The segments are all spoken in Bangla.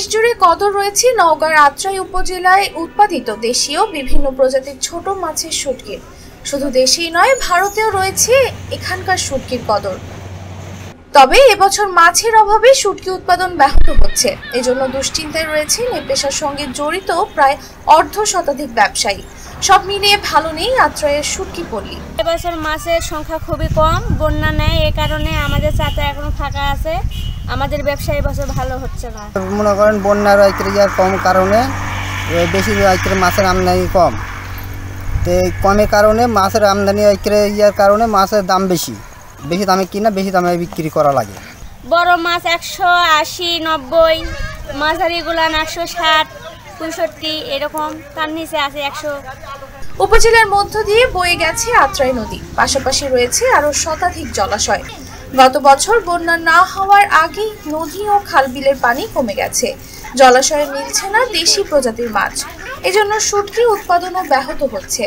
জুড়ে কদর রয়েছে নওগাঁর আত্রাই উপজেলায় উৎপাদিত দেশীয় বিভিন্ন প্রজাতির ছোট মাছের শুটকি। শুধু দেশেই নয়, ভারতেও রয়েছে এখানকার শুটকির কদর। তবে এবছর মাছের অভাবে শুটকি উৎপাদন ব্যাহত হচ্ছে। এজন্য দুশ্চিন্তায় রয়েছেন এই পেশার সঙ্গে জড়িত প্রায় অর্ধ শতাধিক ব্যবসায়ী। সব মিলিয়ে ভালো নেই আত্রাইয়ের শুটকি পল্লী। এবছর মাছের সংখ্যা খুবই কম, বন্যা নেই, এ কারণে আমাদের চাচা এখনো ফাঁকা আছে। আমাদের ব্যবসা এবছর ভালো হচ্ছে না। মনে করেন বন্যার কম কারণে বেশি মাছের আমদানি কম, তো কমের কারণে মাছের আমদানি ইয়ার কারণে মাছের দাম বেশি দামে কিনা বেশি দামে বিক্রি করা লাগে। বড় মাছ 180, 90, মাঝারিগুলান 160, 65 এরকম, তার নিচে আছে 100। উপজেলার মধ্য দিয়ে বয়ে গেছে আত্রাই নদী, পাশাপাশি রয়েছে আরো শতাধিক জলাশয়। গত বছর বন্যা না হওয়ার আগেই নদী ও খাল-বিলের পানি কমে গেছে। জলাশয়ে মিলছে না দেশি প্রজাতির মাছ, এজন্য শুটকি উৎপাদনও ব্যাহত হচ্ছে।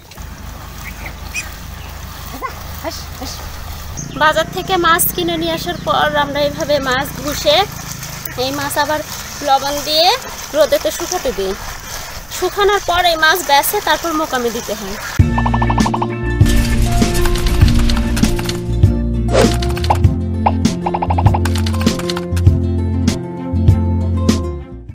বাজার থেকে মাছ কিনে নিয়ে আসার পর আমরা এইভাবে মাছ ঘষে এই মাছ আবার লবণ দিয়ে রোদেতে শুকাতে দিই। শুকানোর পর এই মাছ বেছে তারপর মোকামে দিতে হয়।